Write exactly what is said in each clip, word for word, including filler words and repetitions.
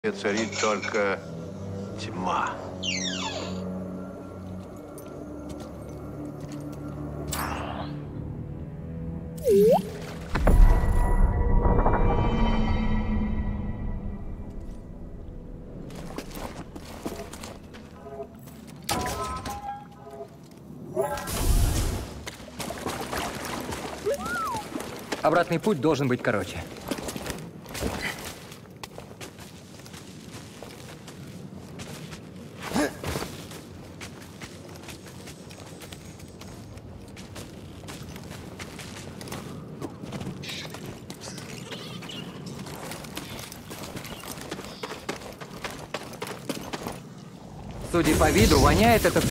царит только тьма. Обратный путь должен быть короче. Судя по виду, воняет это...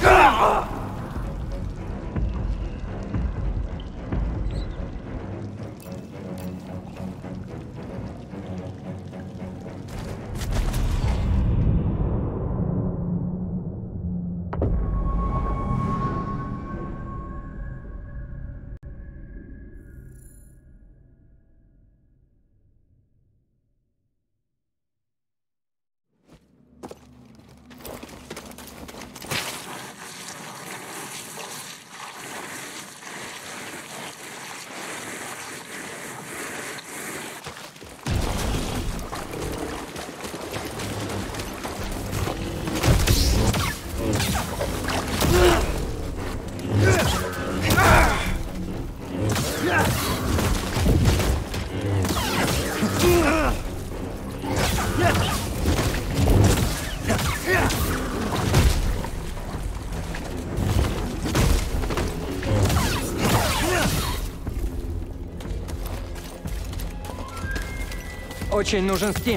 Очень нужен Стим.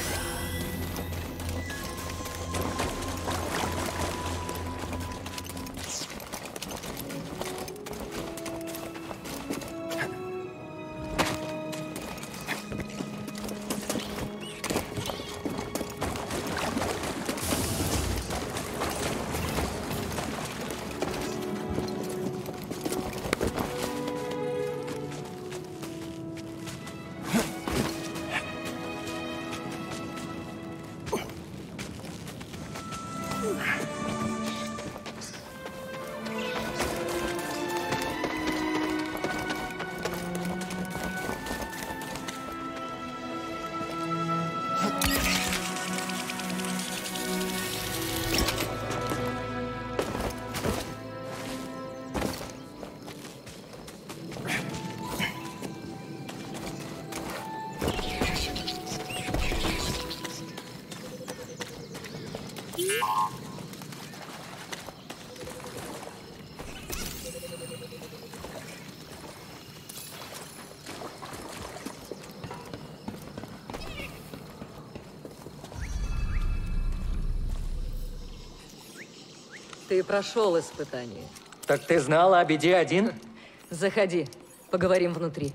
Ты прошел испытание. Так ты знала о беде один? Заходи, поговорим внутри.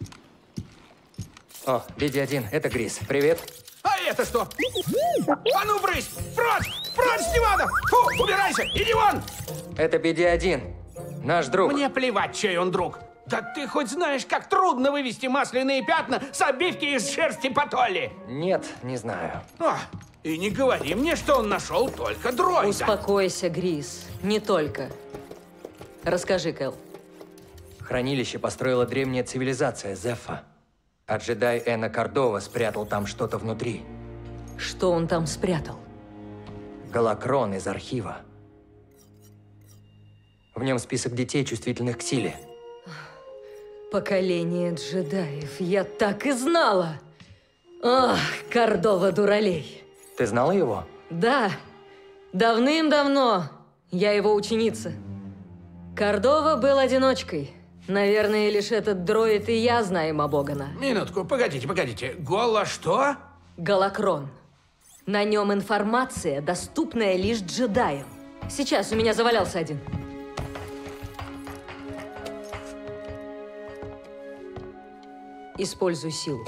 О, беде один, это Грис. Привет. А это что? А ну, брысь! Прочь! Прочь, Стивана! Фу, убирайся! Иди вон! Это беде один. Наш друг. Мне плевать, чей он друг. Да ты хоть знаешь, как трудно вывести масляные пятна с обивки из шерсти Потолли? Нет, не знаю. О, и не говори мне, что он нашел только дроида. Успокойся, Грис. Не только. Расскажи, Кэл. Хранилище построила древняя цивилизация Зефа. А джедай Эна Кордова спрятал там что-то внутри. Что он там спрятал? Голокрон из архива. В нем список детей, чувствительных к силе. Поколение джедаев. Я так и знала! Ах, Кордова дуралей. Ты знала его? Да. Давным-давно. Я его ученица. Кордова был одиночкой. Наверное, лишь этот дроид и я знаем о Богана. Минутку, погодите, погодите. Голо что? Голокрон. На нем информация, доступная лишь джедаям. Сейчас у меня завалялся один. Используй силу.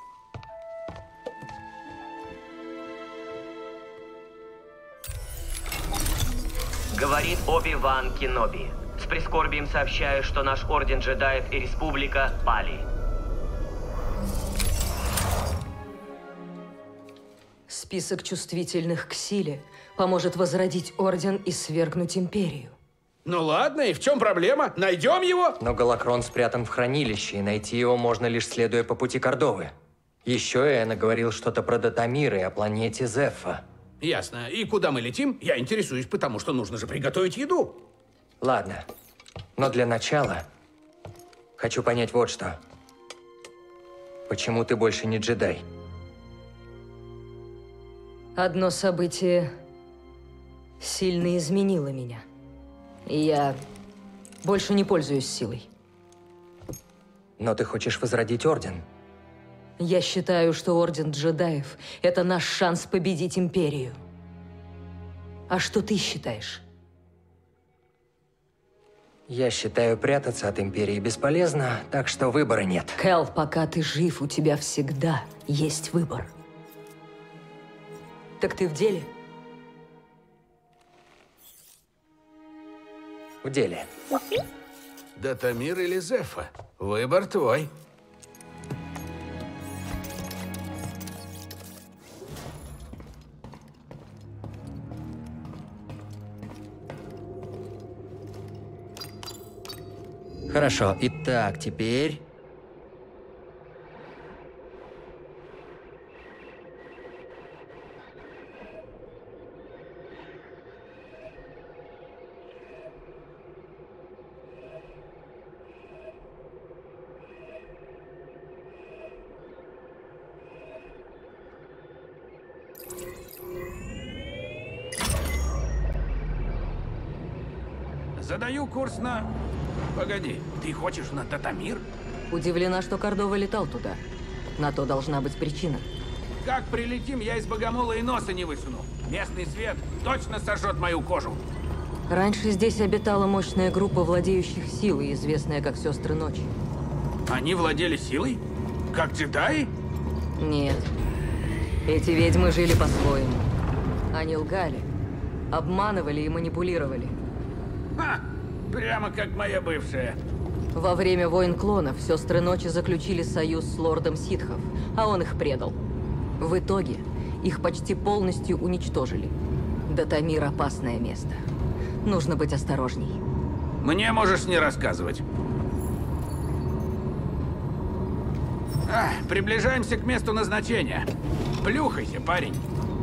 Говорит Оби-Ван Кеноби. С прискорбием сообщаю, что наш Орден Джедаев и Республика пали. Список чувствительных к силе поможет возродить Орден и свергнуть Империю. Ну ладно, и в чем проблема? Найдем его? Но Галакрон спрятан в хранилище, и найти его можно лишь следуя по пути Кордовы. Еще Эна говорил что-то про Датамир и о планете Зеффа. Ясно. И куда мы летим? Я интересуюсь, потому что нужно же приготовить еду. Ладно. Но для начала хочу понять вот что. Почему ты больше не джедай? Одно событие сильно изменило меня. И я больше не пользуюсь силой. Но ты хочешь возродить Орден? Я считаю, что Орден Джедаев – это наш шанс победить Империю. А что ты считаешь? Я считаю, прятаться от Империи бесполезно, так что выбора нет. Кэл, пока ты жив, у тебя всегда есть выбор. Так ты в деле? В деле. Датамир или Зеффа? Выбор твой. Хорошо, итак, теперь... Задаю курс на... Погоди, ты хочешь на Датамир? Удивлена, что Кордова летал туда. На то должна быть причина. Как прилетим, я из богомола и носа не высуну. Местный свет точно сожжет мою кожу. Раньше здесь обитала мощная группа владеющих силой, известная как Сестры Ночи. Они владели силой? Как джедаи? Нет. Эти ведьмы жили по-своему. Они лгали, обманывали и манипулировали. Ха! Прямо как моя бывшая. Во время войн клонов Сестры Ночи заключили союз с лордом ситхов, а он их предал. В итоге их почти полностью уничтожили. Датамир – опасное место. Нужно быть осторожней. Мне можешь не рассказывать. А, приближаемся к месту назначения. Плюхайся, парень.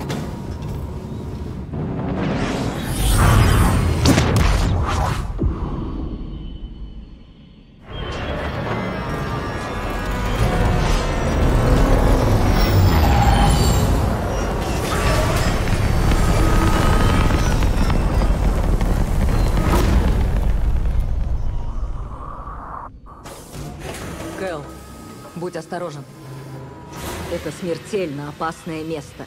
Кэл, будь осторожен. Это смертельно опасное место.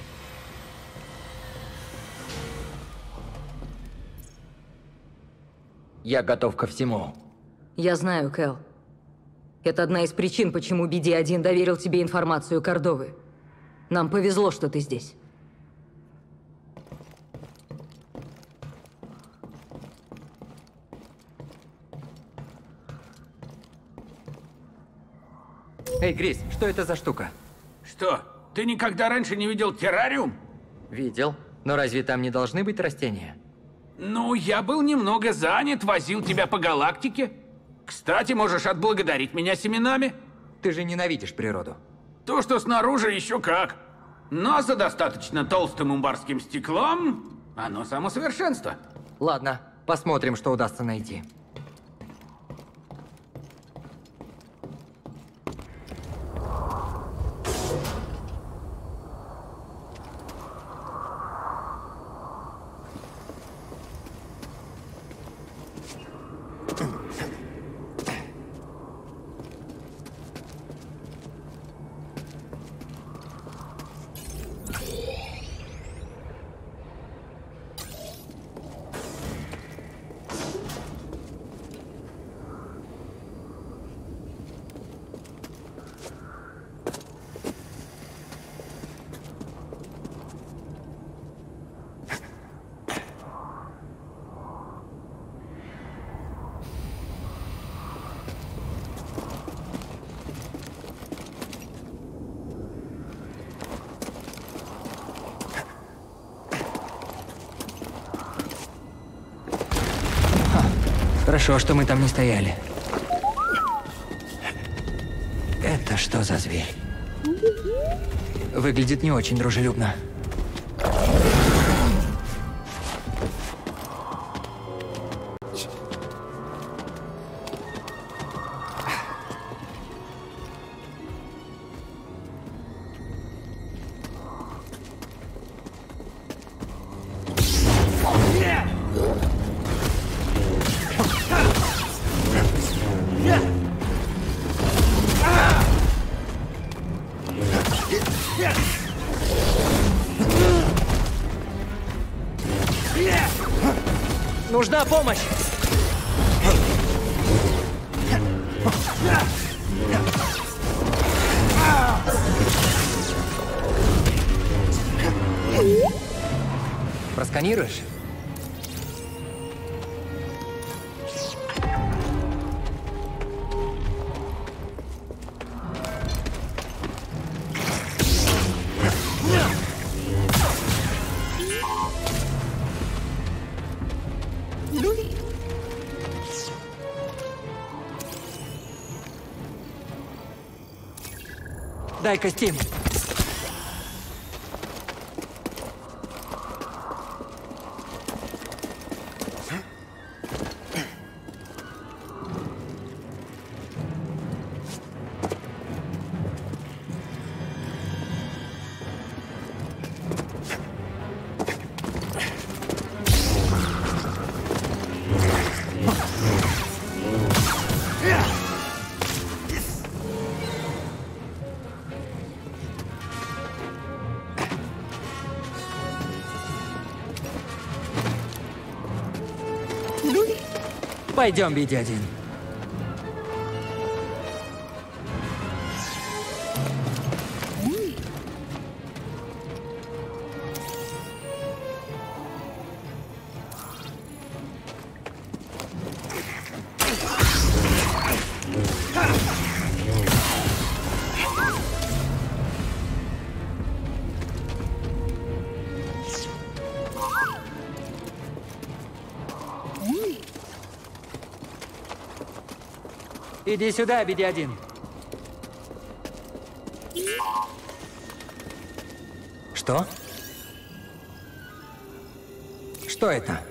Я готов ко всему. Я знаю, Кэл. Это одна из причин, почему Би Ди один доверил тебе информацию Кордовы. Нам повезло, что ты здесь. Эй, Грис, что это за штука? Что, ты никогда раньше не видел террариум? Видел. Но разве там не должны быть растения? Ну, я был немного занят, возил тебя по галактике. Кстати, можешь отблагодарить меня семенами. Ты же ненавидишь природу. То, что снаружи, еще как. Но за достаточно толстым умбарским стеклом, оно само совершенство. Ладно, посмотрим, что удастся найти. Хорошо, что мы там не стояли. Это что за зверь? Выглядит не очень дружелюбно. Нужна помощь! Просканируешь? Дай-ка Steam. Пойдем, Би Ди один. Иди сюда, Би Ди один. Что? Что это?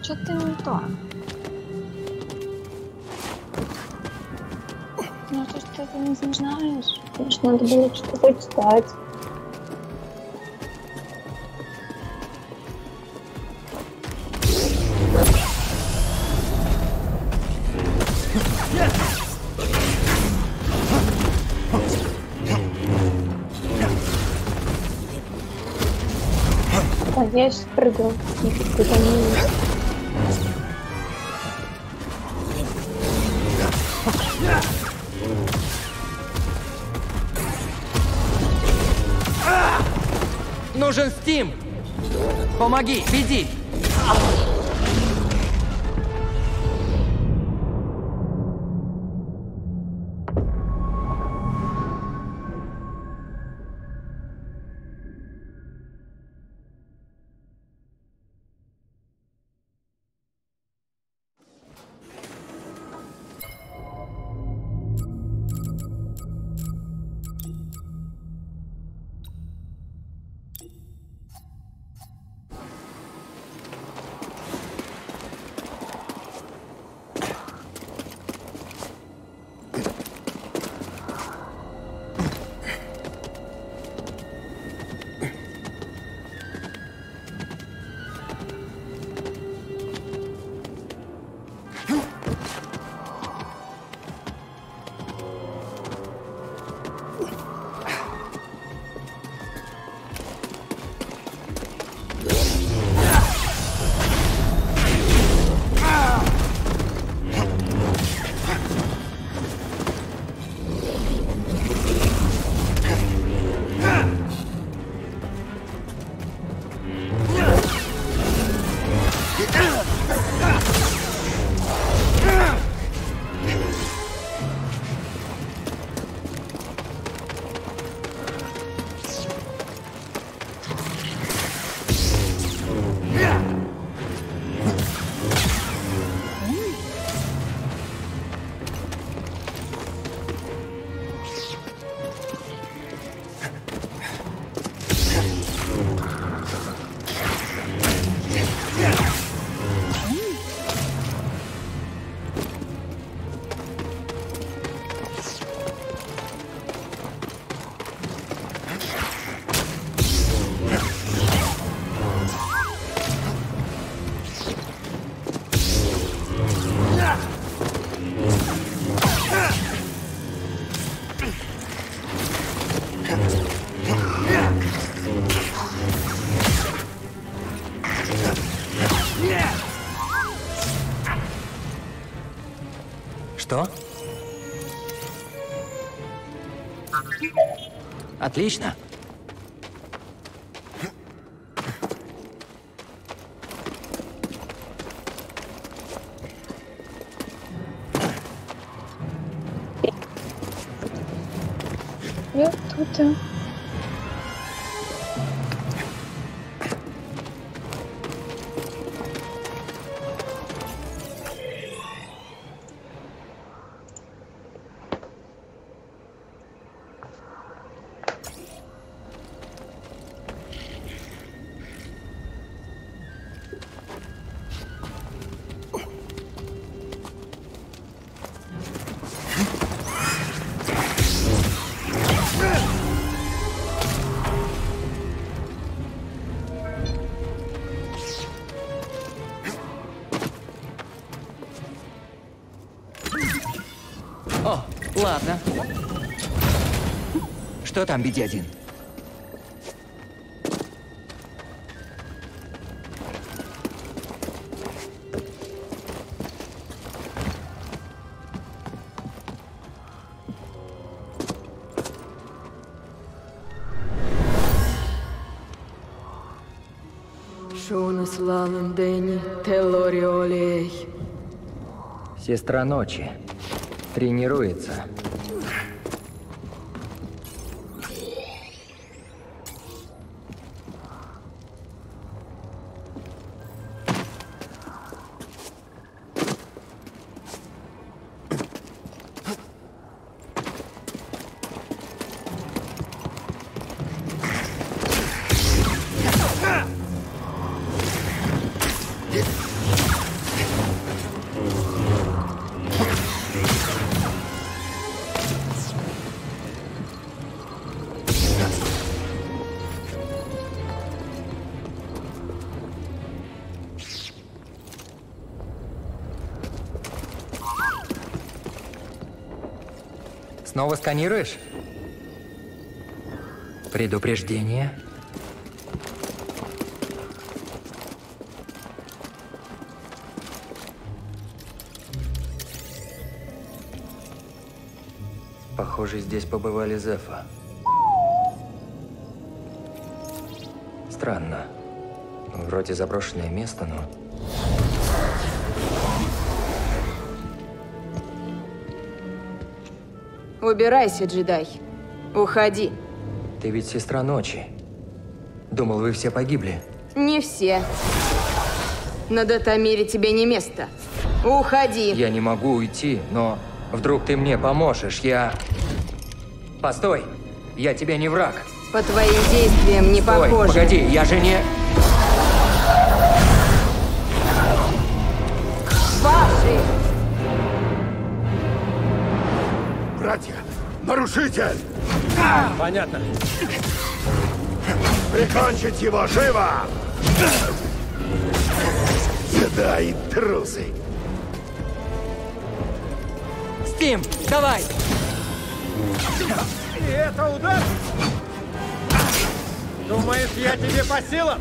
Что-то не то. Ну, ты что-то не знаешь. Может, надо было что-то почитать. А я сейчас прыгал. Никуда не... Нужен Стим! Помоги, веди! Что? Отлично. Я тут. О, ладно. Что там, Би Ди один? Шунус лалым Дэнни Телориолей. Сестра ночи. Тренируется. снова сканируешь? Предупреждение. Похоже, здесь побывали Зефа. Странно. Вроде заброшенное место, но... Убирайся, джедай. Уходи. Ты ведь сестра Ночи. Думал, вы все погибли. Не все. На Датамире тебе не место. Уходи. Я не могу уйти, но вдруг ты мне поможешь. Я... Постой! Я тебе не враг. По твоим действиям не Стой, похоже. погоди, я же не... Ваши! Братья, нарушитель! Понятно. Прикончить его живо! Сюда и трусы! Стим, давай! И это удар? Думаешь, я тебе по силам?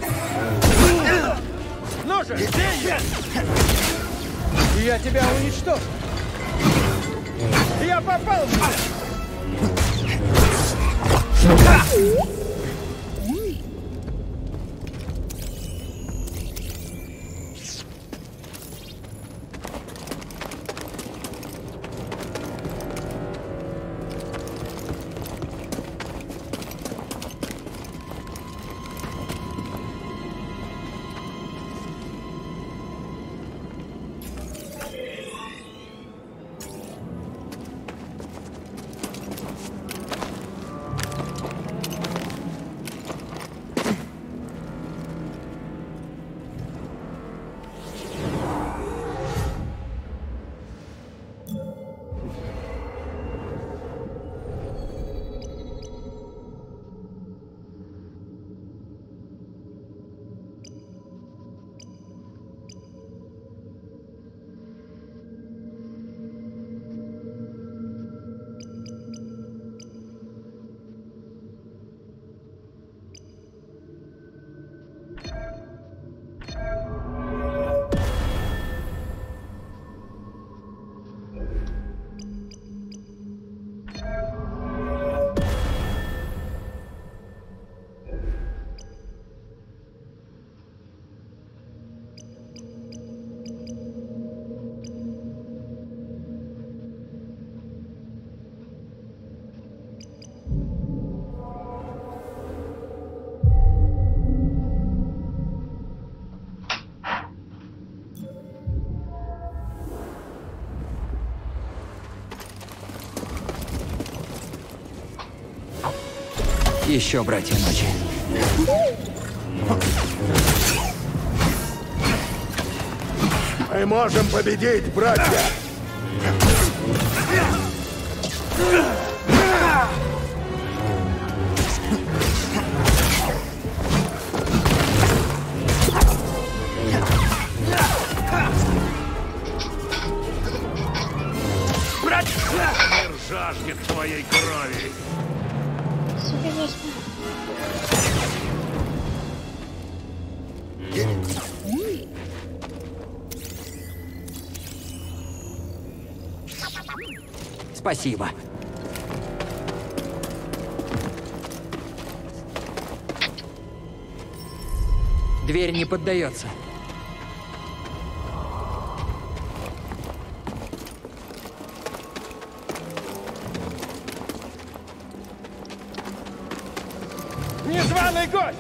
Ну же, бей! И я тебя уничтожу! Я попал в тебя! Еще, братья Ночи. Мы можем победить, братья! Мир жаждет твоей крови! Себе возьму. Спасибо. Дверь не поддается. Незваный гость!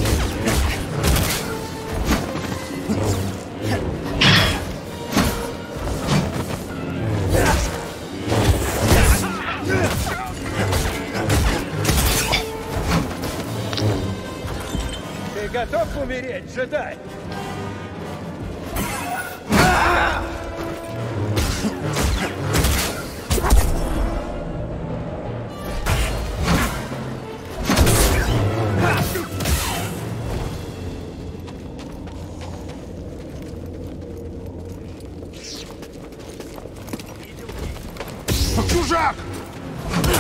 Ты готов умереть, джедай? Чужак!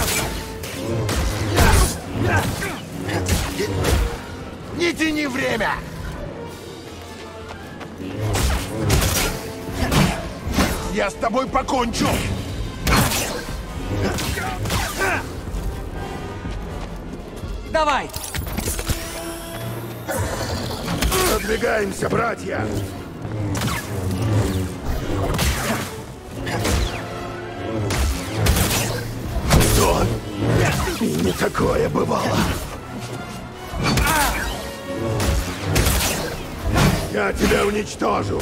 Не тяни время! Я с тобой покончу! Давай! Продвигаемся, братья! Что? И не такое бывало. Я тебя уничтожу.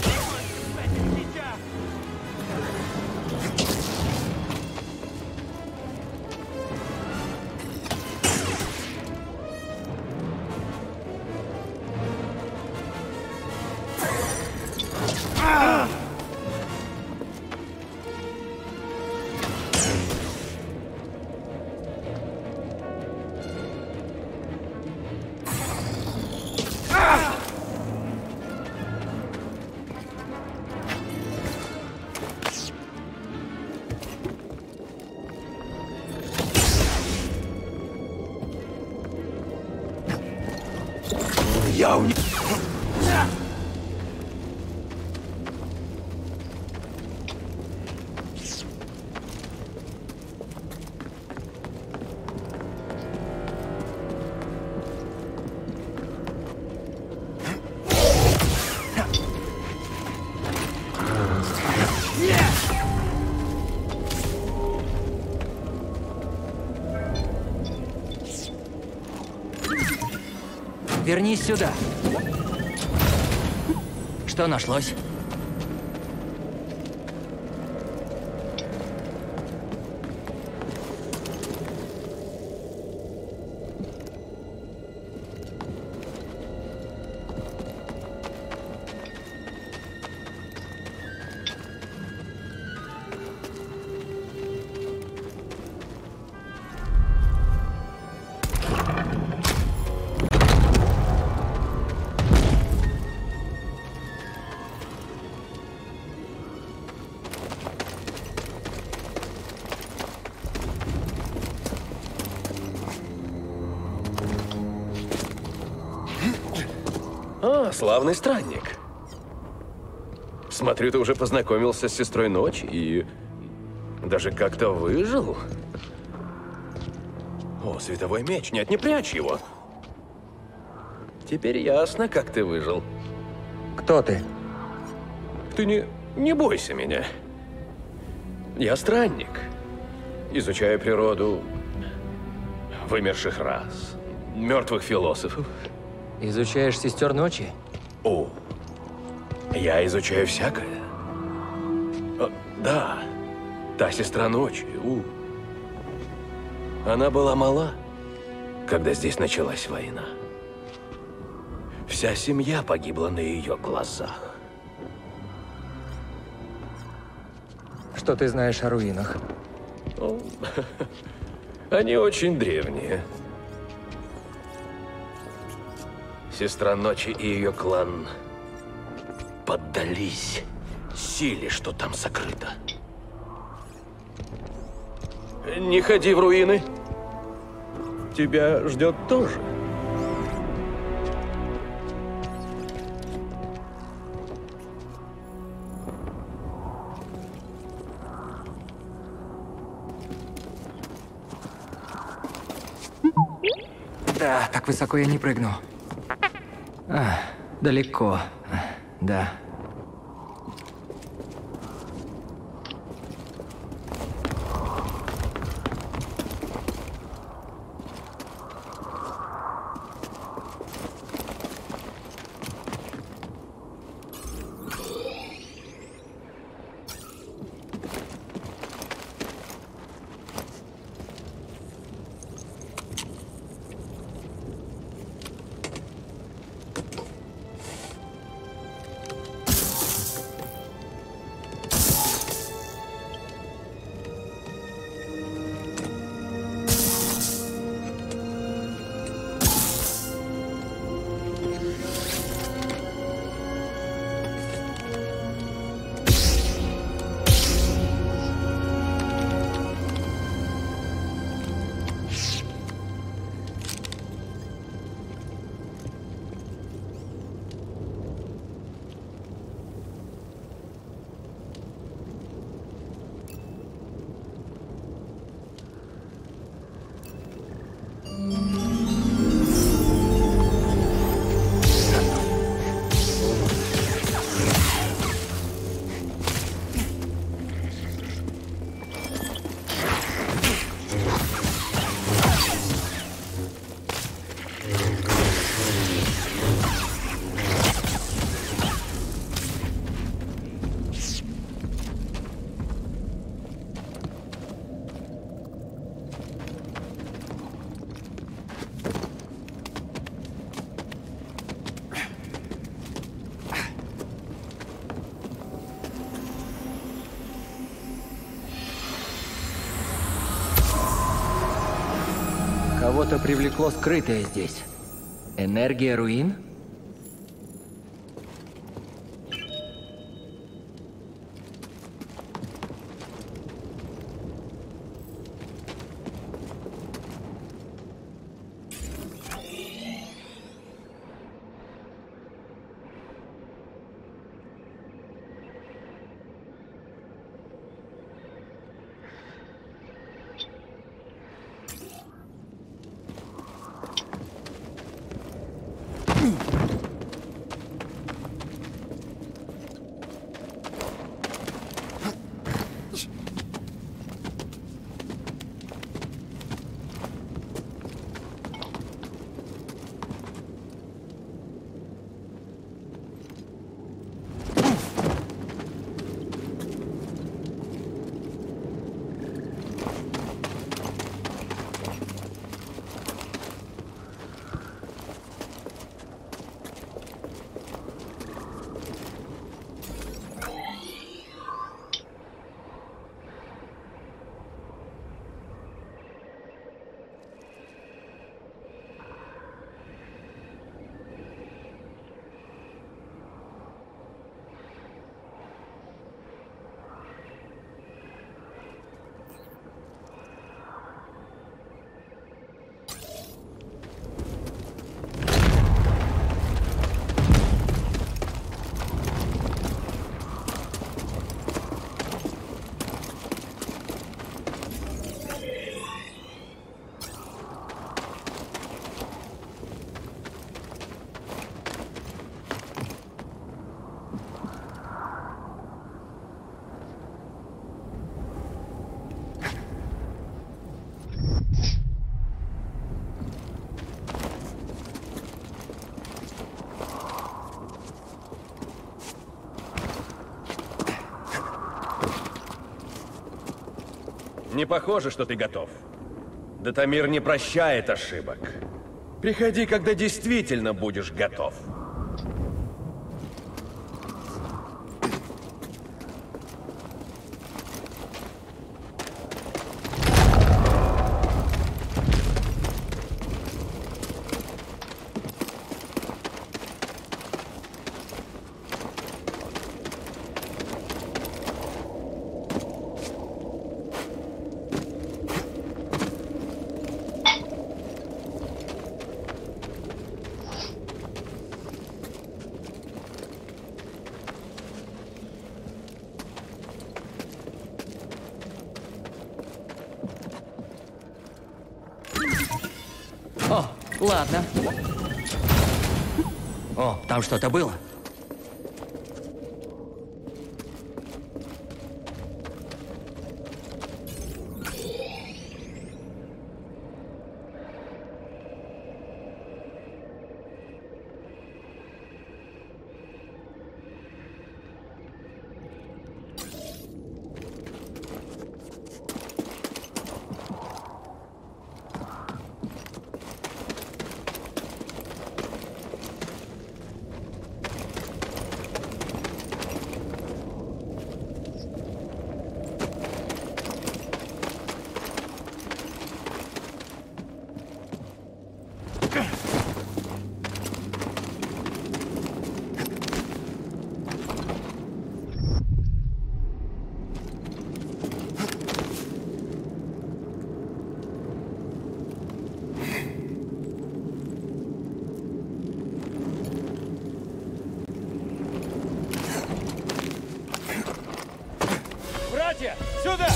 Я уни... Вернись сюда. Что нашлось? А, славный странник. Смотрю, ты уже познакомился с сестрой Ночи и даже как-то выжил. О, световой меч. Нет, не прячь его. Теперь ясно, как ты выжил. Кто ты? Ты не, не бойся меня. Я странник. Изучаю природу вымерших рас, мертвых философов. Изучаешь сестер Ночи? О, я изучаю всякое. О, да, та сестра Ночи. У. Она была мала, когда здесь началась война. Вся семья погибла на ее глазах. Что ты знаешь о руинах? О, они очень древние. Сестра Ночи и ее клан поддались силе, что там сокрыто. Не ходи в руины. Тебя ждет тоже. Да, так высоко я не прыгну. А, далеко. Да. Кого-то привлекло скрытое здесь. Энергия руин? Не похоже, что ты готов. Датамир не прощает ошибок. Приходи, когда действительно будешь готов. О, ладно. О, там что-то было. Братья, сюда!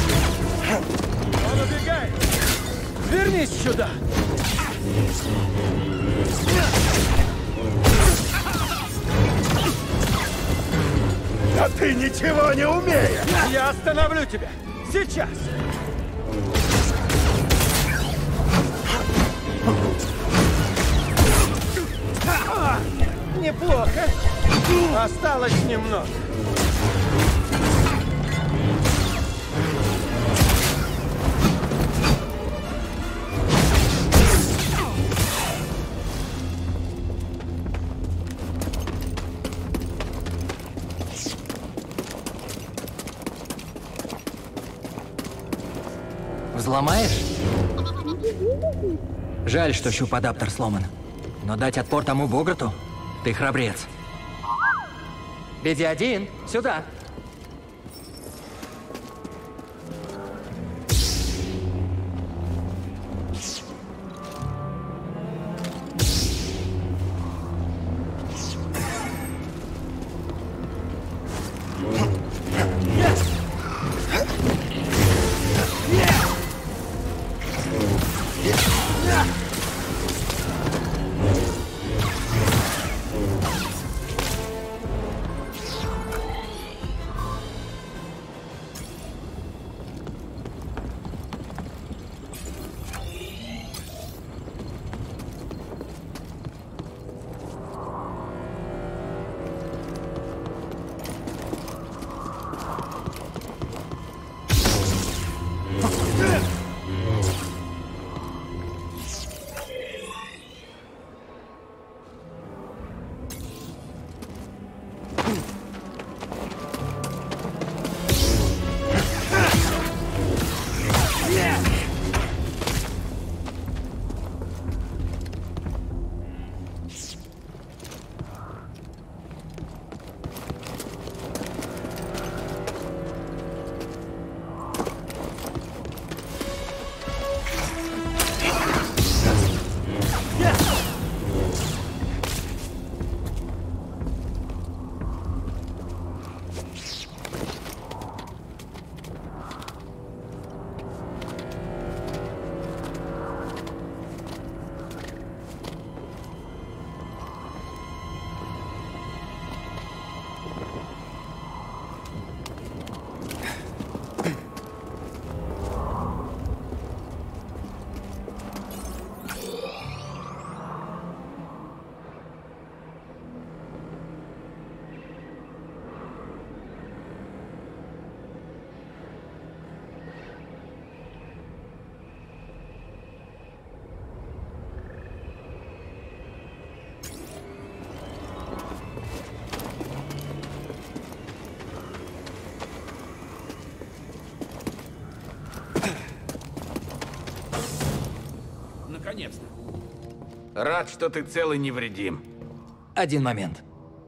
Он убегает! Вернись сюда! Да ты ничего не умеешь! Я остановлю тебя! Сейчас! Неплохо! Осталось немного. Взломаешь? Жаль, что щуп-адаптер сломан. Но дать отпор тому Богарту? Ты храбрец. Беди один, сюда. Наконец-то. Рад, что ты цел и невредим. Один момент.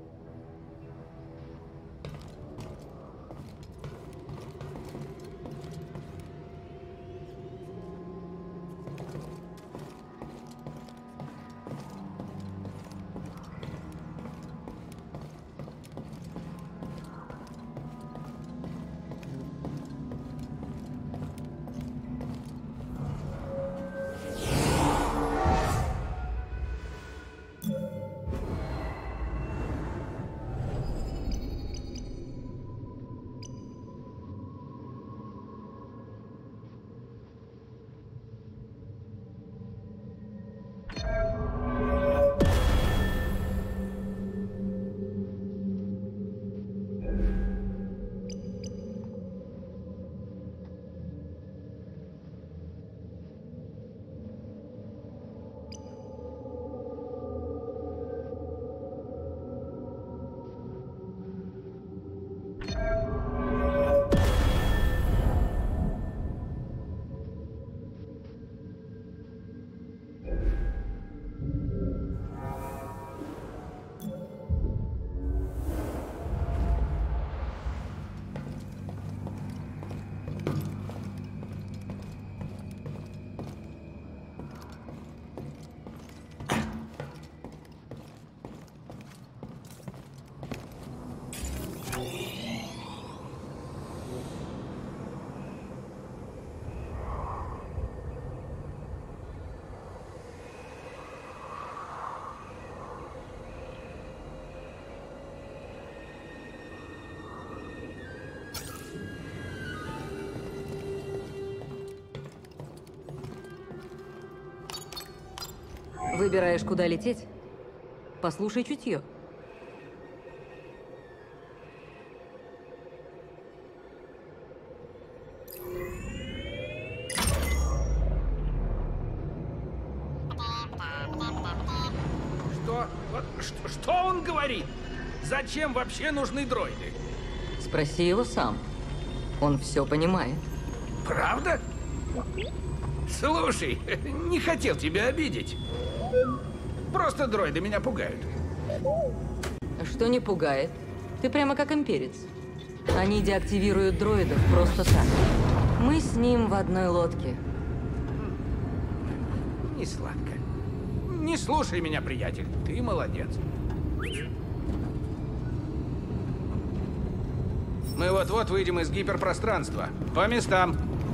Выбираешь, куда лететь? Послушай чутье. Что? Вот Что, что он говорит? Зачем вообще нужны дроиды? Спроси его сам. Он все понимает. Правда? Слушай, не хотел тебя обидеть. Просто дроиды меня пугают. Что не пугает? Ты прямо как имперец. Они деактивируют дроидов просто так. Мы с ним в одной лодке. Не сладко. Не слушай меня, приятель. Ты молодец. Мы вот-вот выйдем из гиперпространства. По местам.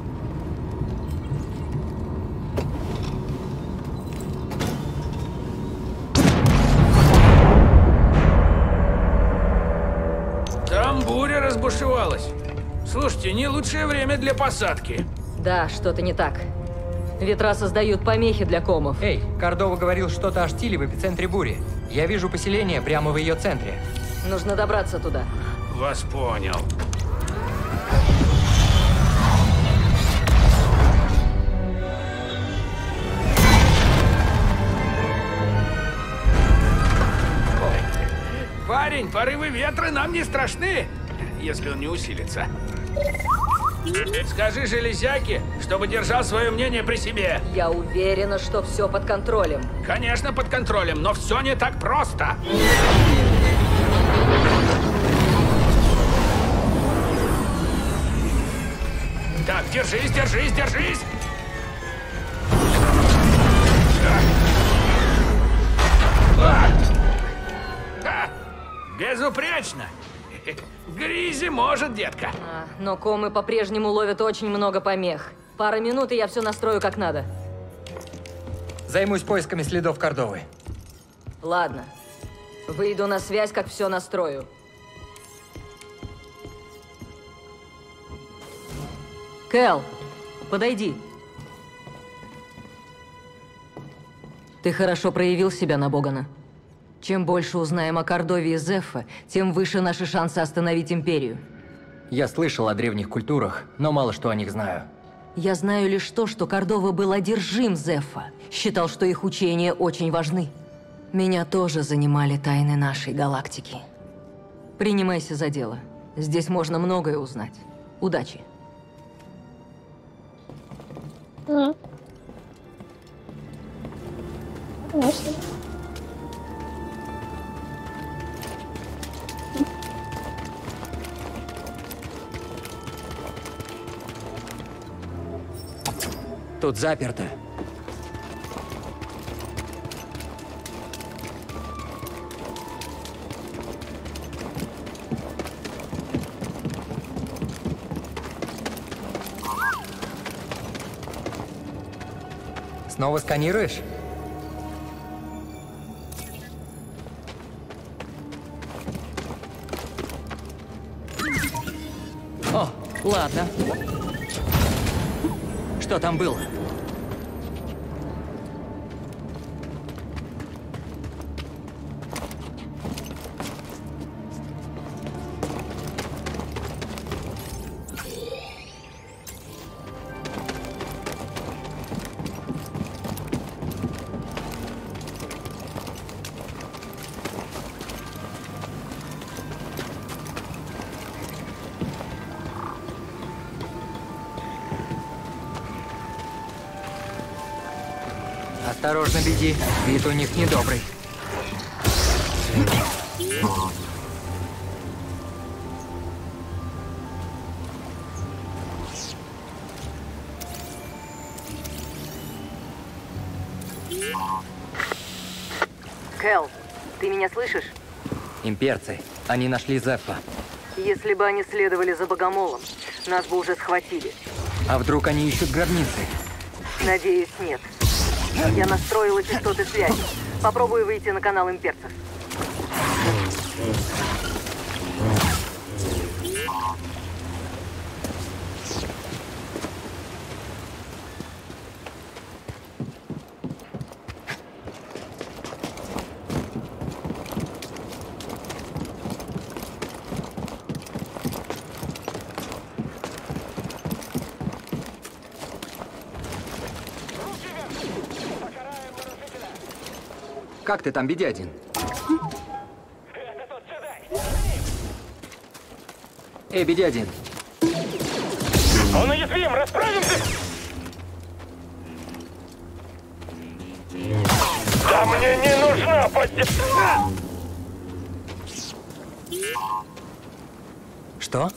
Там буря разбушевалась. Слушайте, не лучшее время для посадки. Да, что-то не так. Ветра создают помехи для комов. Эй, Кордова говорил что-то о штиле в эпицентре бури. Я вижу поселение прямо в ее центре. Нужно добраться туда. Вас понял. Парень, порывы ветра нам не страшны, если он не усилится. Скажи железяке, чтобы держал свое мнение при себе. Я уверена, что все под контролем. Конечно, под контролем, но все не так просто. Так, держись, держись, держись! А! А! Безупречно! Гризи может, детка. А, но комы по-прежнему ловят очень много помех. Пара минут, и я все настрою как надо. Займусь поисками следов Кордовы. Ладно. Выйду на связь, как все настрою. Кэл, подойди. Ты хорошо проявил себя на Богана. Чем больше узнаем о Кордове и Зеффа, тем выше наши шансы остановить Империю. Я слышал о древних культурах, но мало что о них знаю. Я знаю лишь то, что Кордова был одержим Зеффа. Считал, что их учения очень важны. Меня тоже занимали тайны нашей галактики. Принимайся за дело. Здесь можно многое узнать. Удачи. А. Конечно. Тут заперто. Снова сканируешь? О, ладно. Что там было? Осторожно, беги. Вид у них недобрый. Кэл, ты меня слышишь? Имперцы. Они нашли Зеффа. Если бы они следовали за Богомолом, нас бы уже схватили. А вдруг они ищут гробницы? Надеюсь, нет. Я настроила частоты связи. Попробую выйти на канал имперцев. Как ты там, Бедядин? Эй, Бедядин. Он уязвим, расправимся! Да мне не нужна поддержка! Что?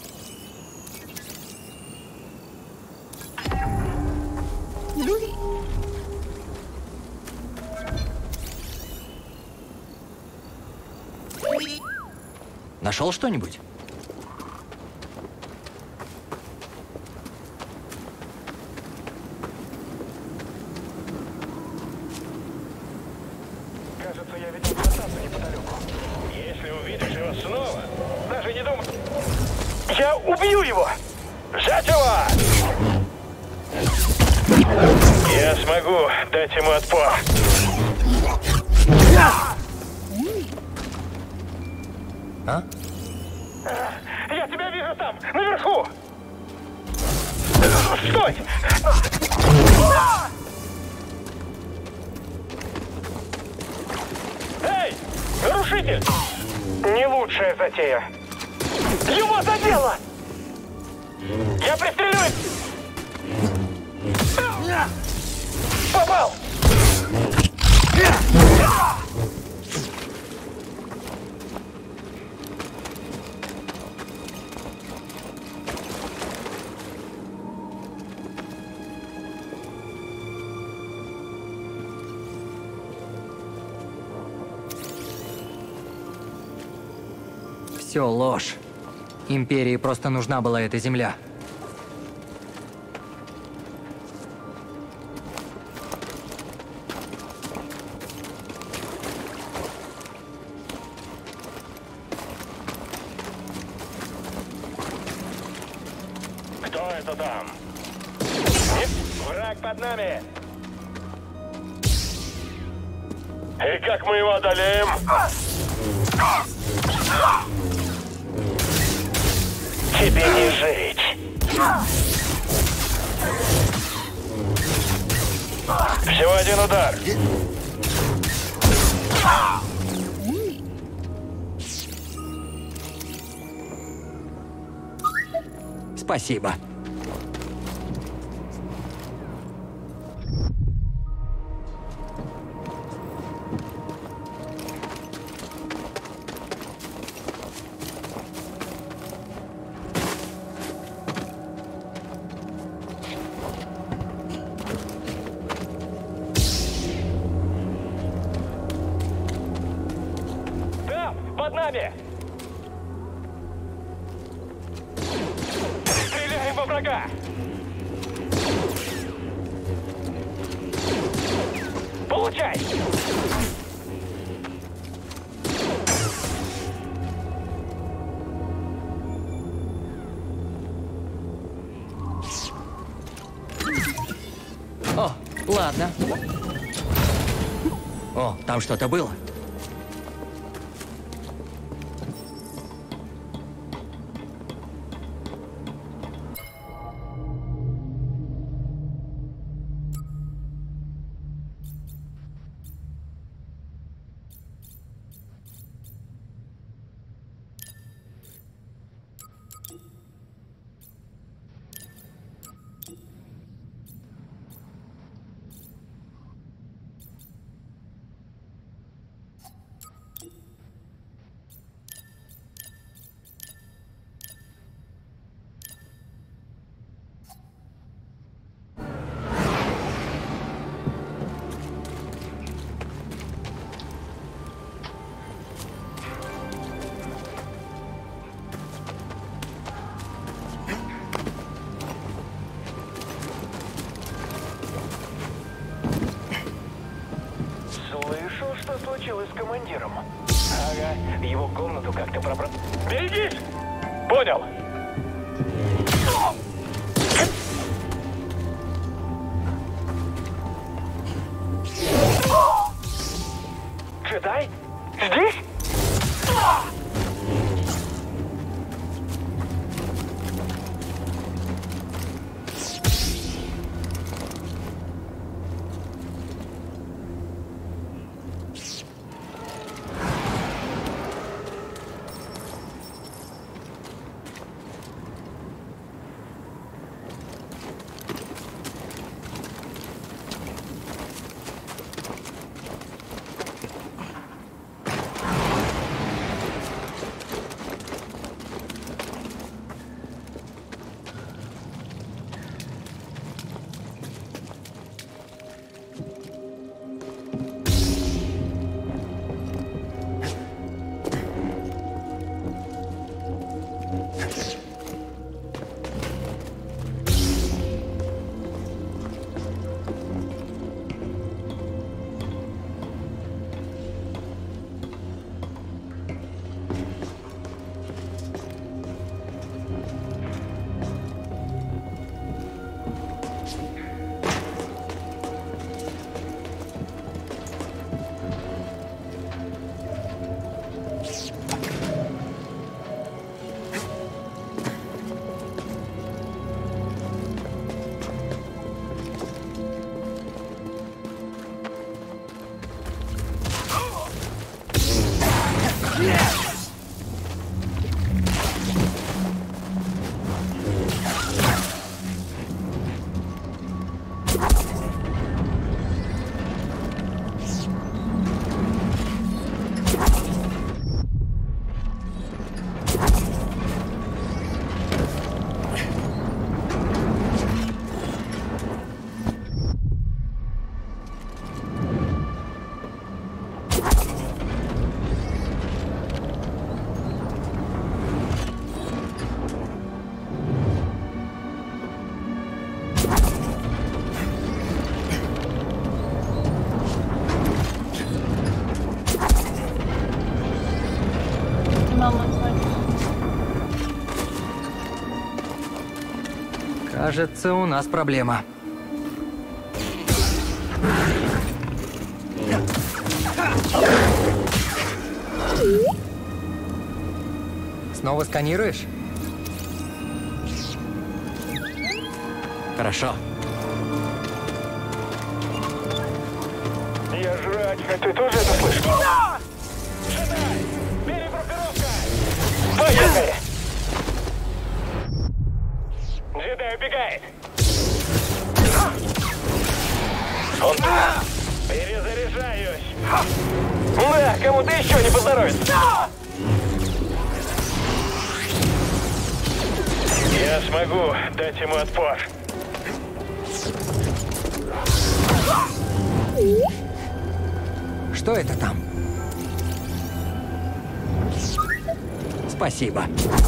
Нашел что-нибудь? Кажется, я видел красавца неподалеку. Если увидишь его снова, даже не думай. Я убью его! Взять его! Я смогу дать ему отпор. А? Я тебя вижу там, наверху! Стой! Эй, нарушитель! Не лучшая затея. Его задело! Я пристрелю! Попал! Все ложь. Империи просто нужна была эта земля. Кто это там? Враг под нами! И как мы его одолеем? Тебе не жить! Всего один удар! Спасибо. Там, под нами! Стреляем во врага! Получай! О, ладно. О, там что-то было. Слышал, что случилось с командиром? Ага, его комнату как-то пробрал. Берегись! Понял. Джедай? Здесь? Кажется, у нас проблема. Снова сканируешь? Хорошо. Я жрать хочу. Ты тоже это слышишь? Джедай! Перегруппировка! Поехали! Джедай убегает! Он... Перезаряжаюсь! Да, кому-то еще не поздоровится! Я смогу дать ему отпор. Что это там? Спасибо.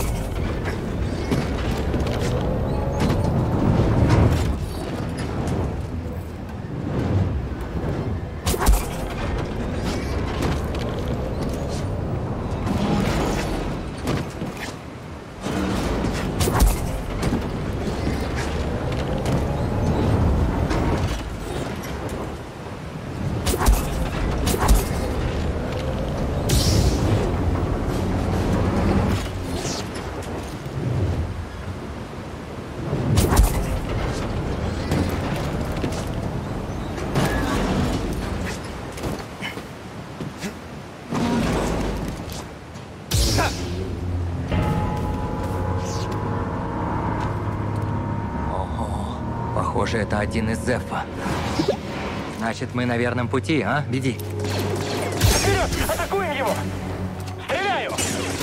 Похоже, это один из Зефа. Значит, мы на верном пути, а? Веди. Вперед! Атакуем его! Стреляю!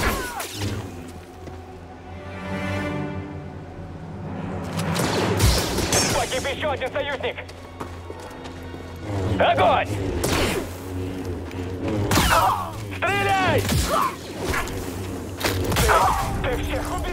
Погиб еще один союзник! Огонь! Стреляй! Ты, ты всех убил!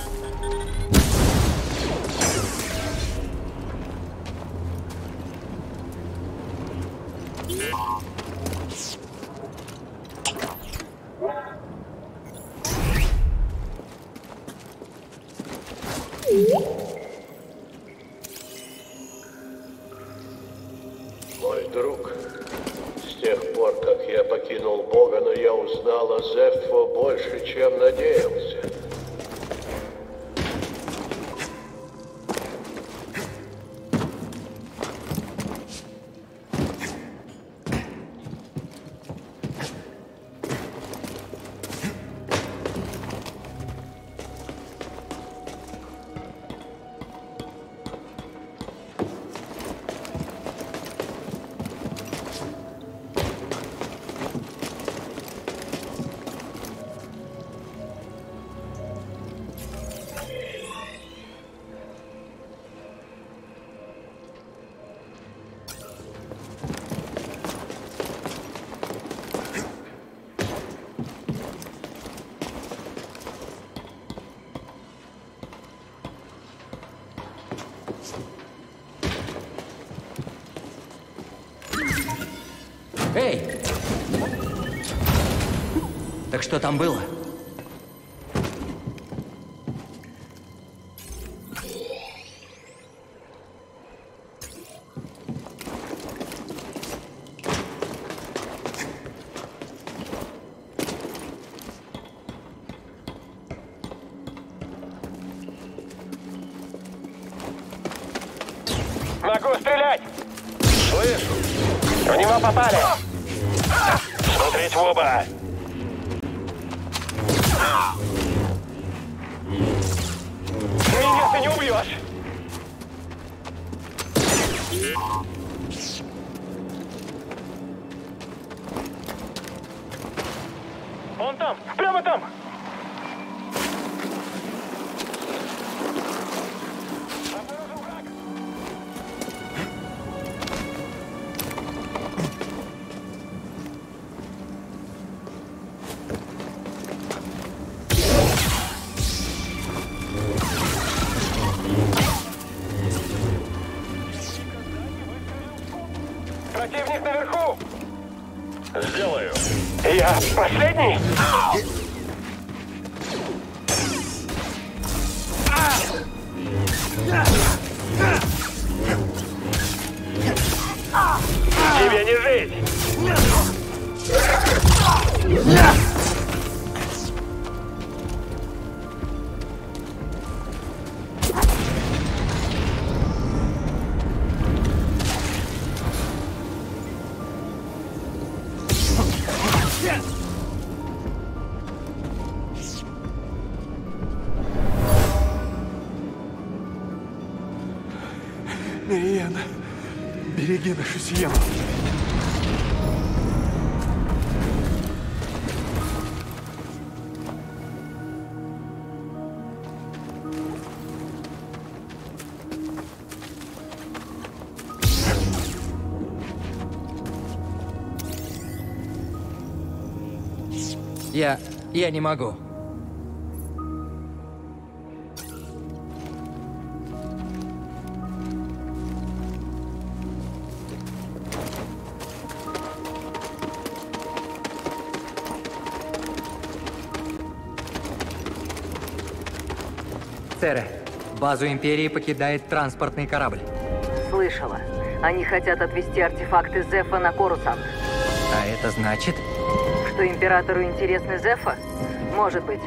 Мой друг, с тех пор, как я покинул Бога, но я узнал о Зеффо больше, чем надеялся. Эй! Так что там было? Могу стрелять! Слышу! В него попали! Смотреть в оба! Меня ты не убьешь! Он там! Прямо там! Противник наверху! Сделаю. Я последний? Тебе не жить! Мириен, береги нашу Сиену. Я... я не могу. Сэре, базу Империи покидает транспортный корабль. Слышала. Они хотят отвезти артефакты Зефа на Корусант. А это значит? Что Императору интересны Зефа? Может быть.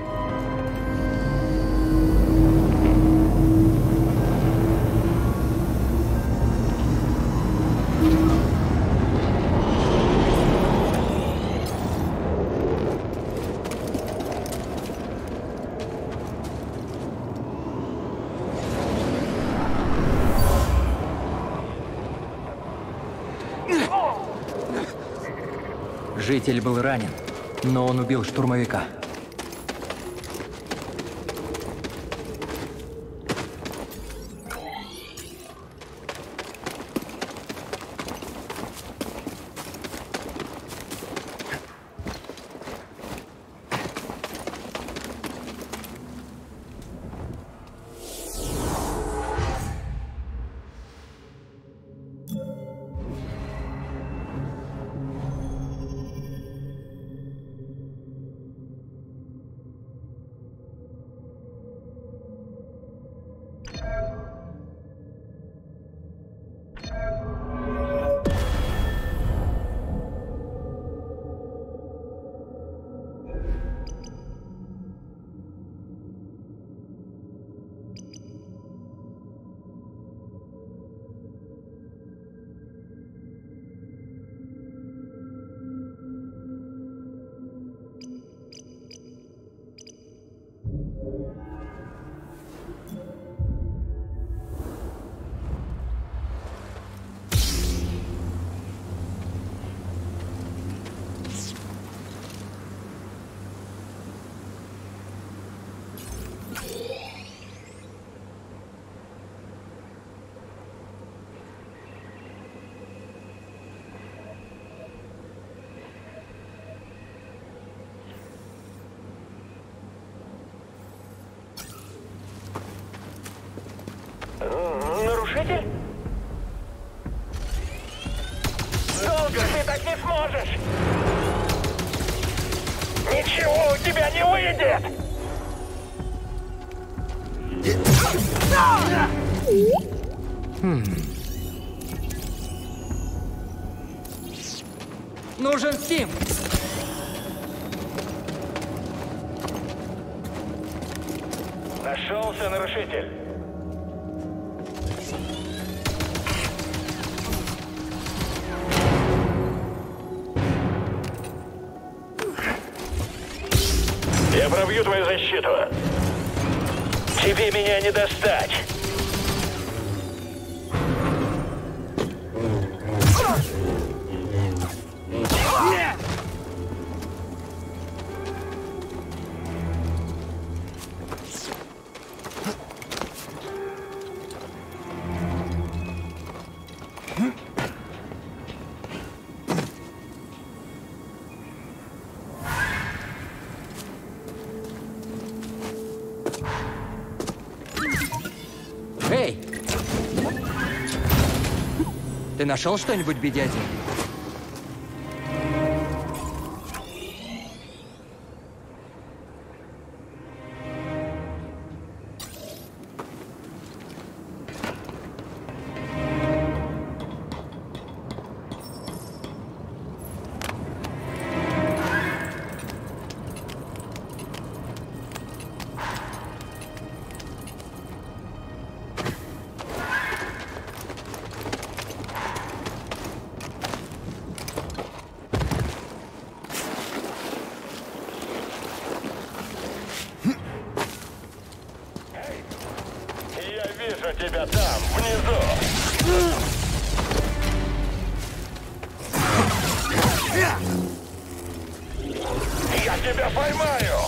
Житель был ранен, но он убил штурмовика. Нарушитель? Долго ты так не сможешь! Ничего у тебя не выйдет! Хм. Нужен Стим! Нашелся нарушитель. Я пробью твою защиту. Тебе меня не достать. Эй! Ты нашел что-нибудь, би ди один? Вижу тебя там, внизу. Я тебя поймаю.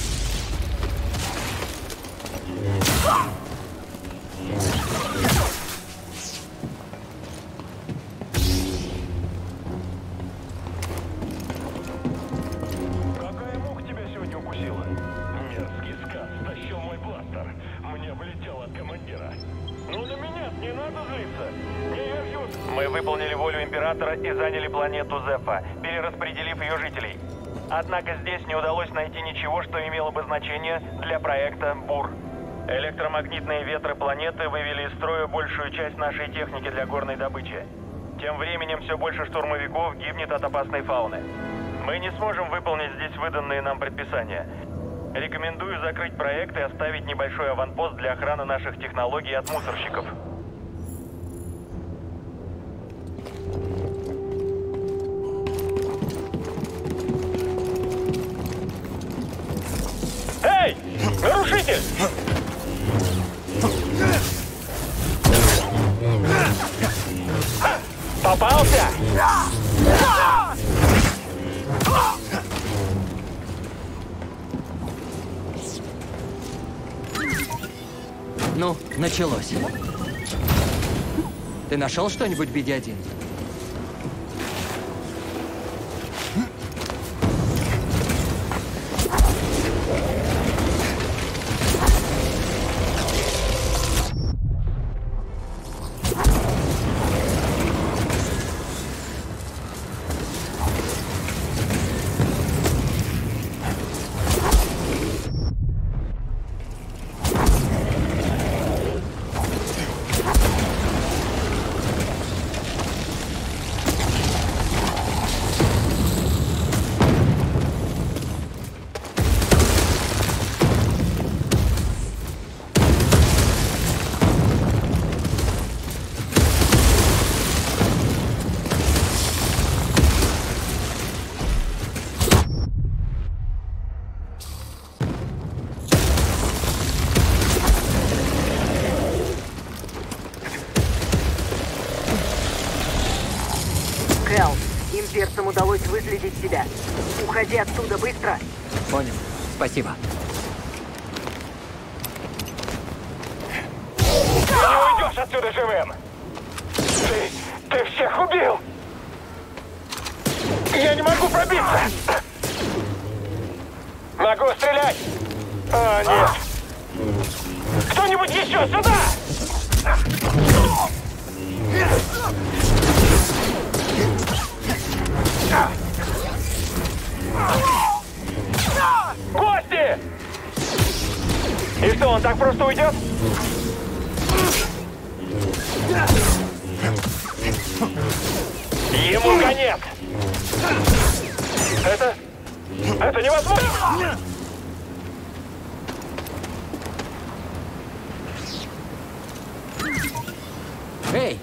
Какая муха тебя сегодня укусила? Мерзкий сказ стащил мой бластер. Мне влетело от командира. Ну на меня не надо злиться. Не верю. Мы выполнили волю Императора и заняли планету Зефа, перераспределив ее жителей. Однако здесь не удалось найти ничего, что имело бы значение для проекта БУР. Электромагнитные ветры планеты вывели из строя большую часть нашей техники для горной добычи. Тем временем все больше штурмовиков гибнет от опасной фауны. Мы не сможем выполнить здесь выданные нам предписания. Рекомендую закрыть проект и оставить небольшой аванпост для охраны наших технологий от мусорщиков. Эй! Нарушитель! Попался! Ну, началось. Ты нашел что-нибудь, би ди один? Имперцам удалось выследить тебя. Уходи оттуда быстро. Понял. Спасибо. Ты не уйдешь отсюда живым! Ты... ты всех убил! Я не могу пробиться! Могу стрелять! О, нет! Кто-нибудь еще сюда! Гости! И что, он так просто уйдет? Ему конец! Это... Это невозможно! Эй!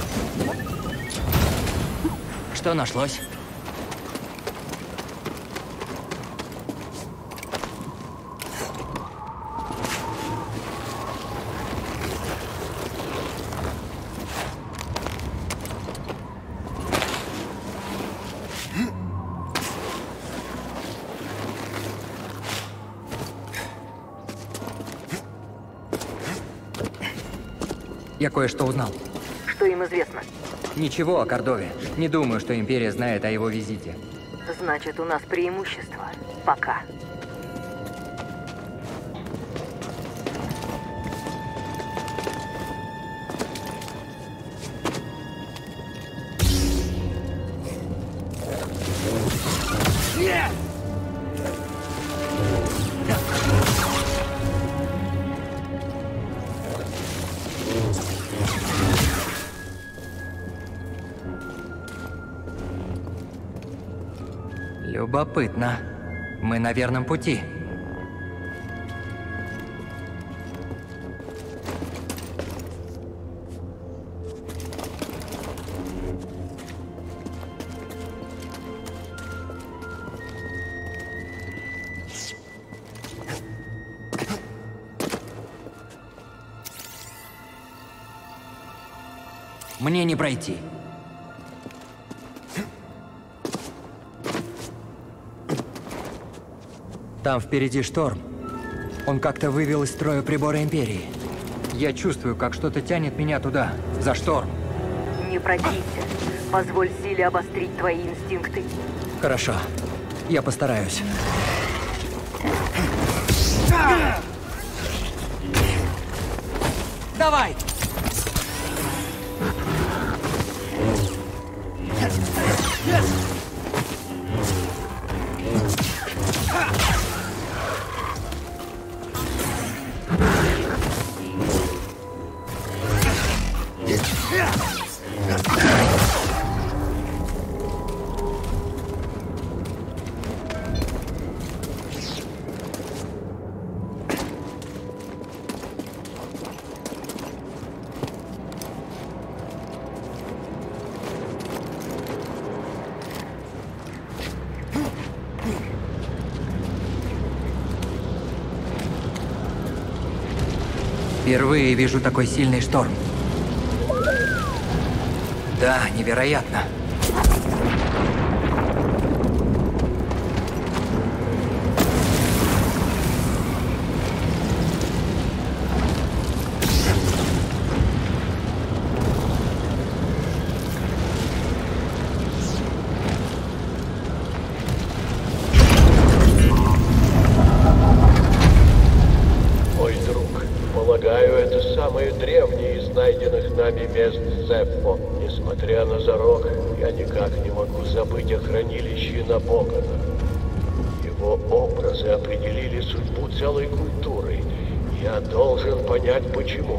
Что нашлось? Я кое-что узнал. Что им известно? Ничего о Кордове. Не думаю, что Империя знает о его визите. Значит, у нас преимущество. Пока. Любопытно. Мы на верном пути. Мне не пройти. Там впереди шторм. Он как-то вывел из строя приборы Империи. Я чувствую, как что-то тянет меня туда, за шторм. Не протився. Позволь силе обострить твои инстинкты. Хорошо. Я постараюсь. Давай! Впервые вижу такой сильный шторм. Да, невероятно. Мест Зеффо. Несмотря на зарок, я никак не могу забыть о хранилище Набокана. Его образы определили судьбу целой культуры. Я должен понять, почему.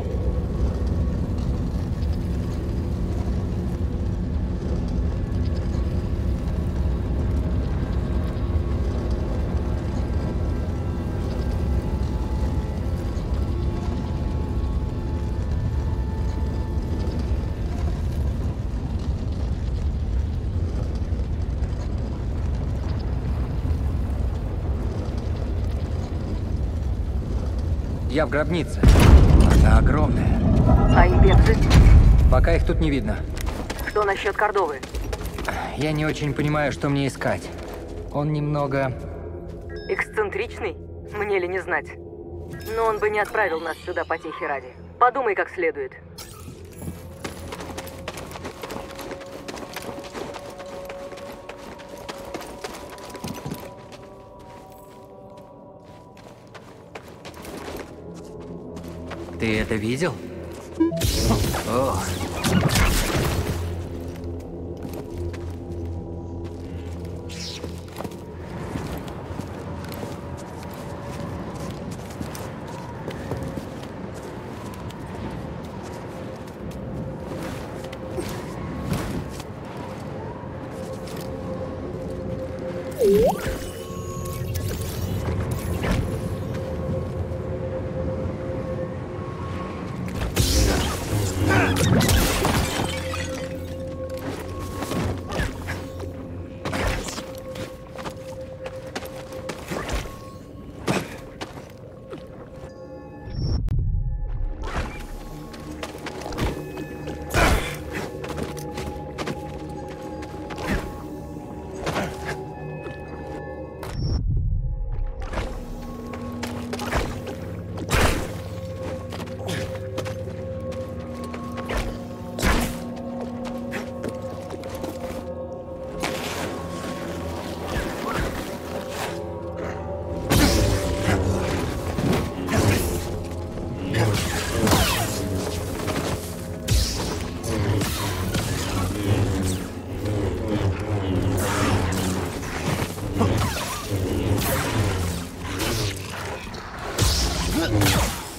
Я в гробнице. Она огромная. А имперцы? Пока их тут не видно. Что насчет Кордовы? Я не очень понимаю, что мне искать. Он немного... Эксцентричный? Мне ли не знать. Но он бы не отправил нас сюда потехи ради. Подумай как следует. Ты это видел? Ох.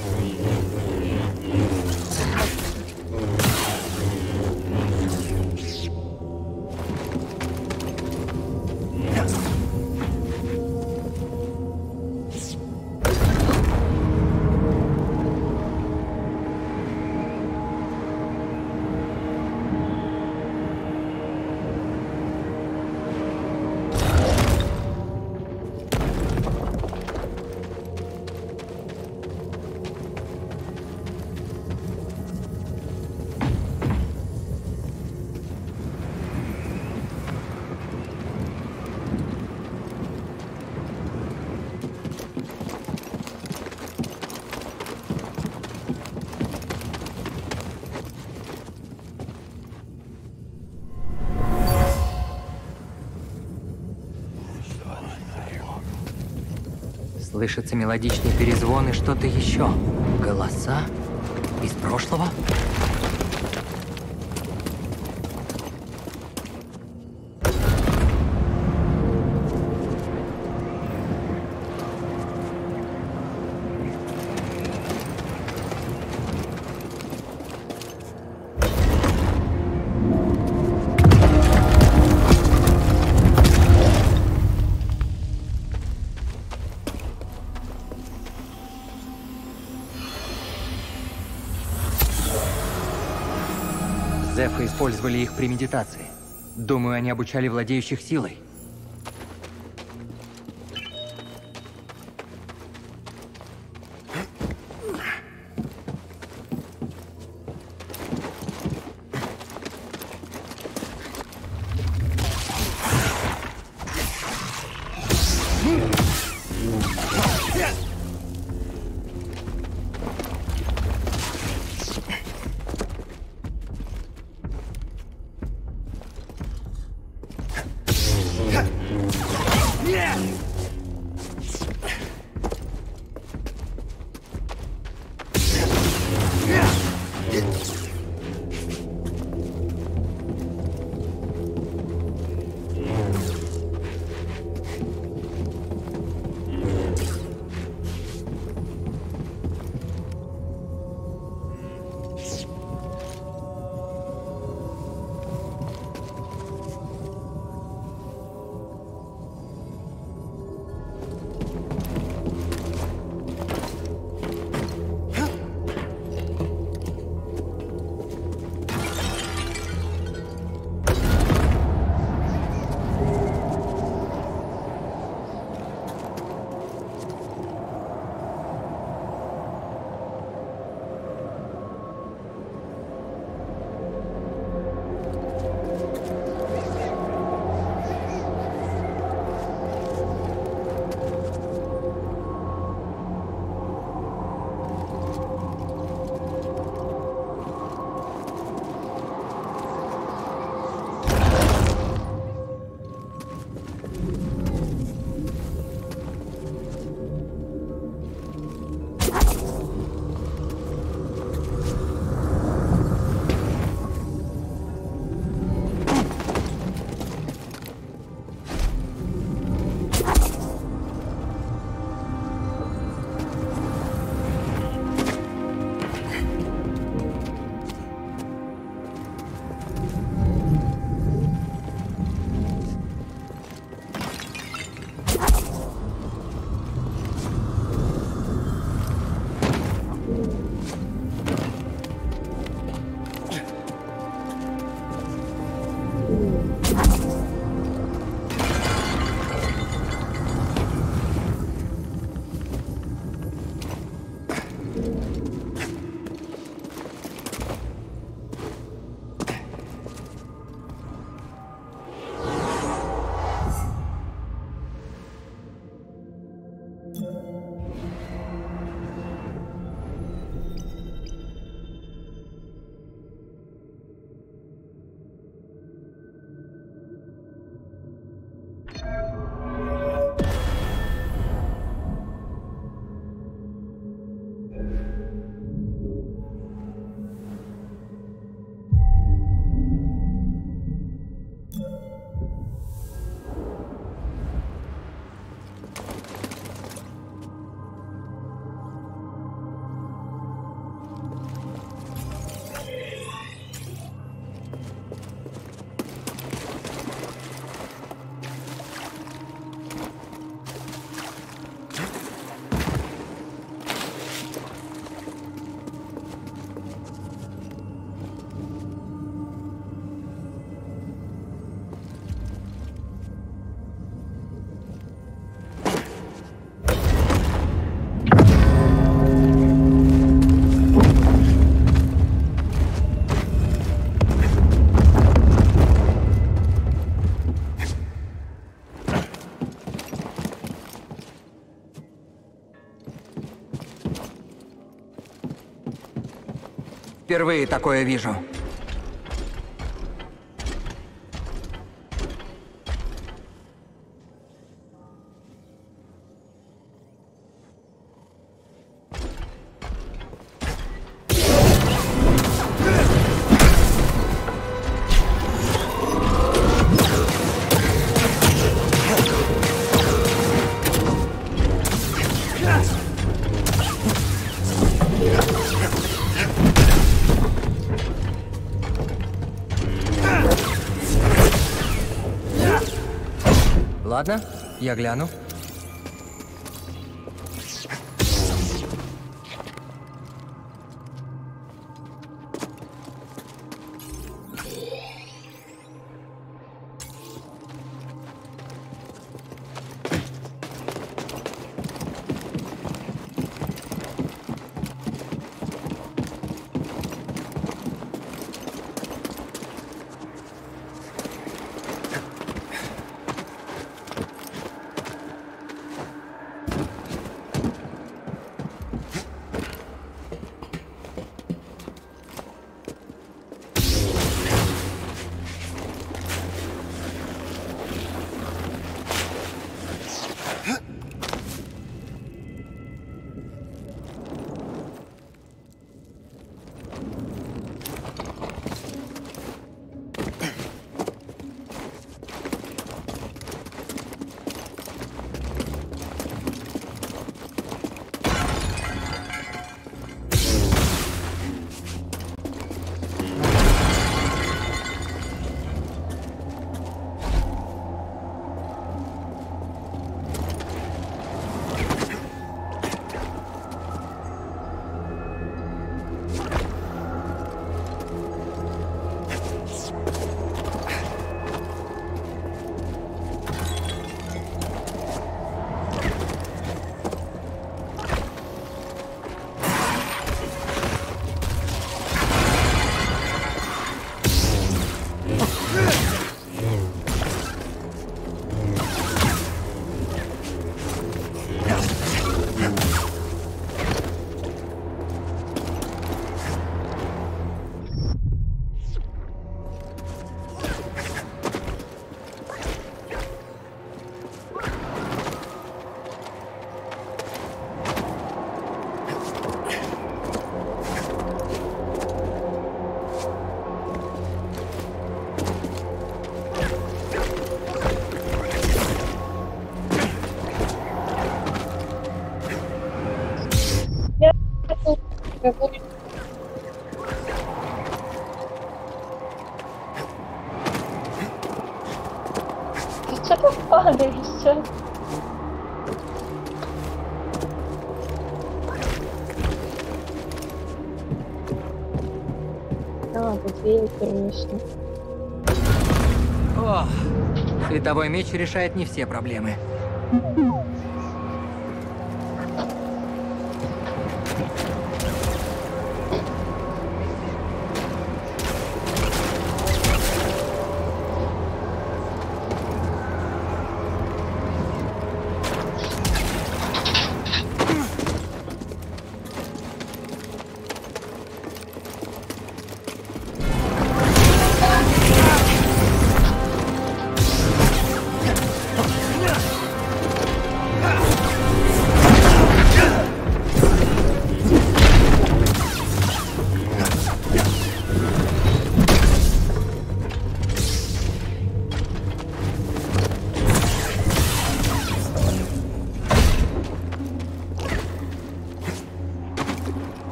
Слышится мелодичный перезвон и что-то еще. Голоса? Из прошлого? Зефы использовали их при медитации. Думаю, они обучали владеющих силой. Впервые такое вижу. Ладно, я гляну. Ты что падаешься? А, тут видно, конечно. О, световой меч решает не все проблемы.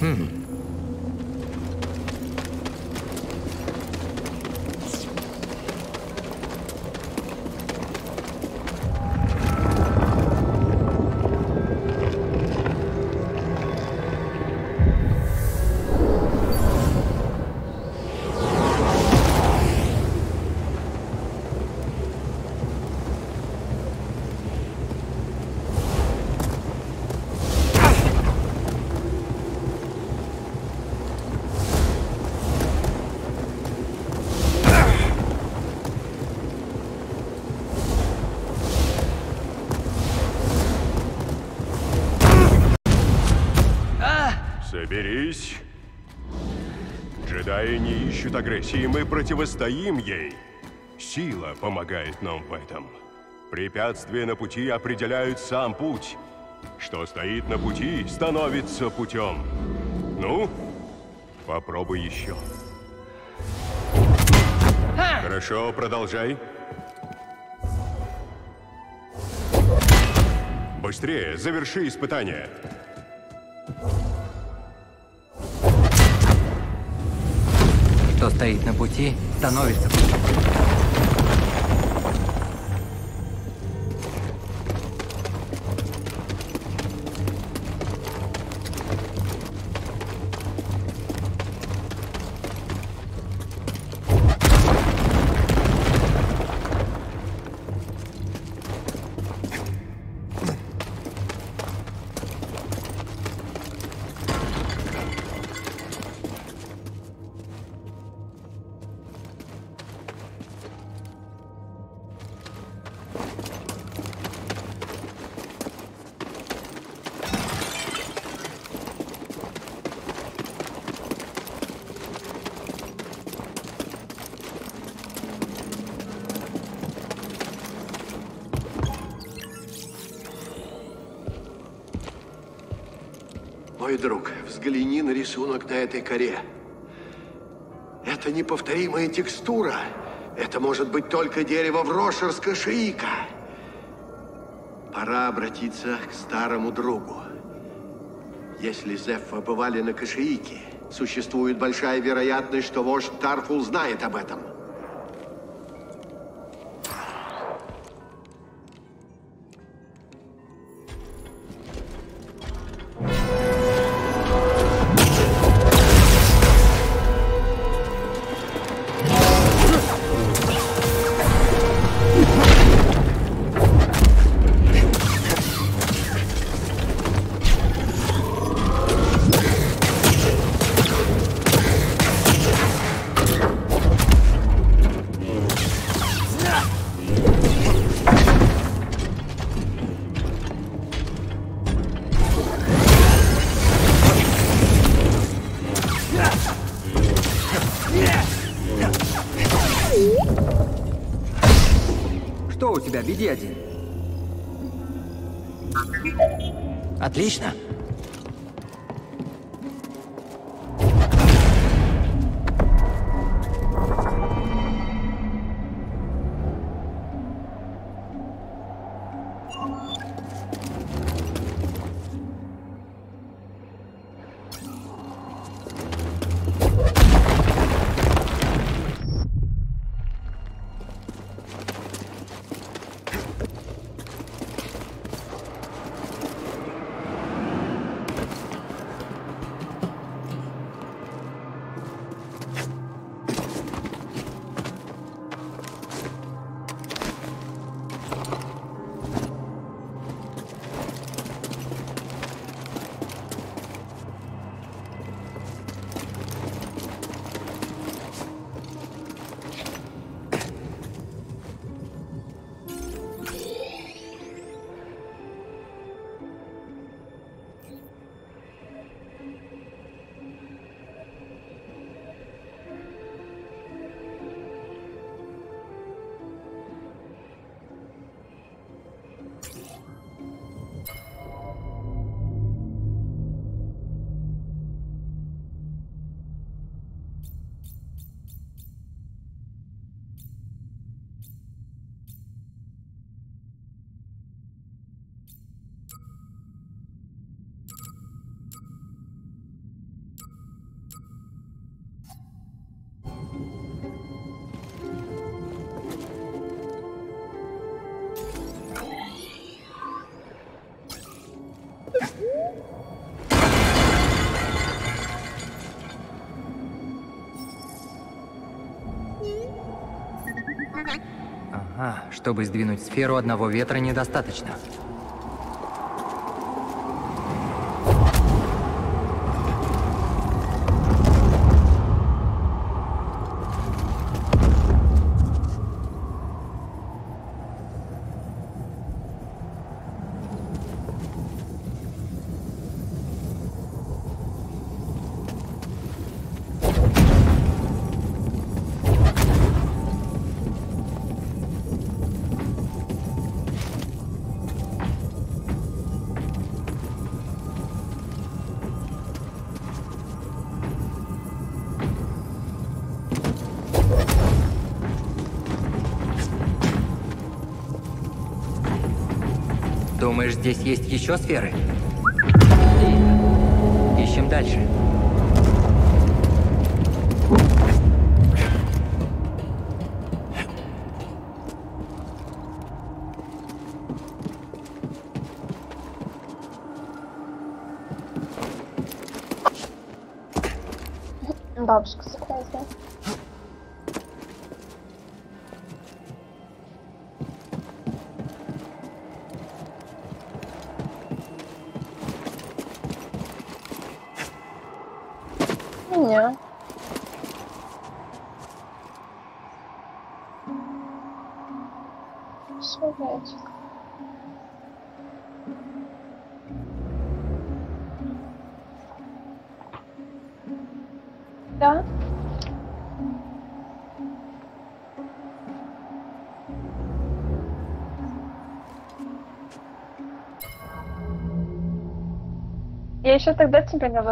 Хм. Соберись. Джедаи не ищут агрессии, мы противостоим ей. Сила помогает нам в этом. Препятствия на пути определяют сам путь. Что стоит на пути, становится путем. Ну, попробуй еще. Хорошо, продолжай. Быстрее, заверши испытание. Что стоит на пути, становится путем. Мой друг, взгляни на рисунок на этой коре. Это неповторимая текстура. Это может быть только дерево Врошерска-Шиика. Пора обратиться к старому другу. Если Зеффа бывали на Кашиике, существует большая вероятность, что вождь Тарфул знает об этом. Что у тебя, веди один? Отлично. Ага, чтобы сдвинуть сферу одного ветра недостаточно. Думаешь, здесь есть еще сферы? Ищем дальше. Бабушка заказала. Меня. Шуречек. Да? Я еще тогда тебе говорю.